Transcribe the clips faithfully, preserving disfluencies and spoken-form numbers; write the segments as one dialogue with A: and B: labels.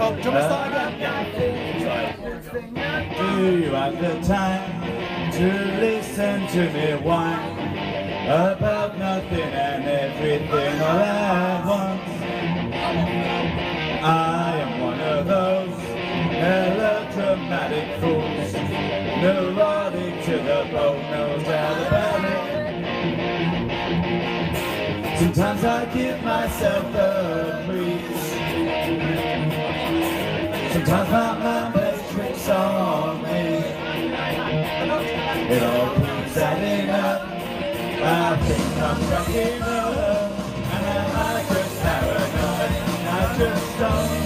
A: Oh, do you want to start again?
B: Do you have the time to listen to me whine about nothing and everything all at once? I am one of those melodramatic fools, neurotic to the bone, no doubt about it. Sometimes I give myself a breeze. Sometimes my mind plays tricks on me. It all keeps adding up. I think I'm cracking up, and am I just paranoid? I just don't.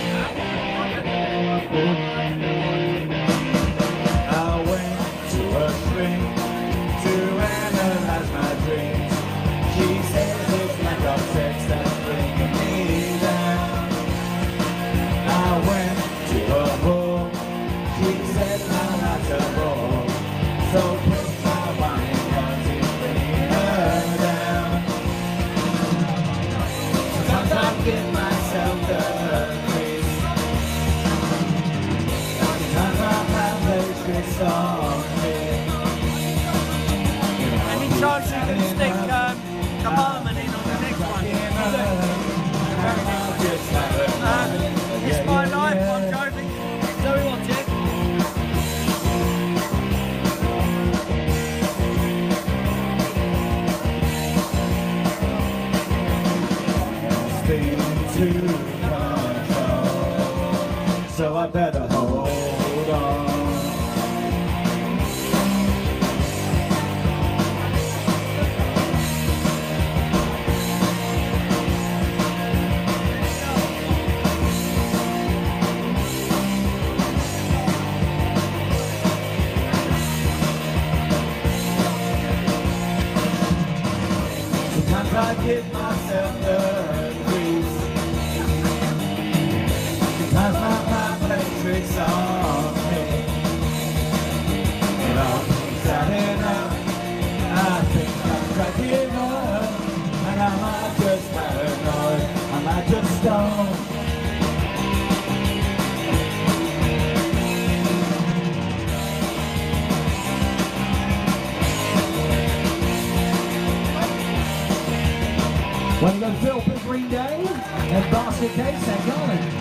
B: I went to a shrink to analyze my dreams. She says it's lack of sex that's bringing me down. I went to a whore. She said my life's a bore. So pick my wine cause it's bringing her down. Sometimes I give myself the crease. Sometimes my mind plays tricks on me.
A: Any chance you can stick um, the harmony on the next one? Um, it's my life, I'm driving. So we want it.
B: To control, so I better hold on. Sometimes I give myself the crease. Sometimes my mind plays tricks on me. It all keeps adding up. I think I'm cracking up. And am I just paranoid? Am I just stoned?
C: When you go to Phil Big Green Day and Basket Case, Saint Garland.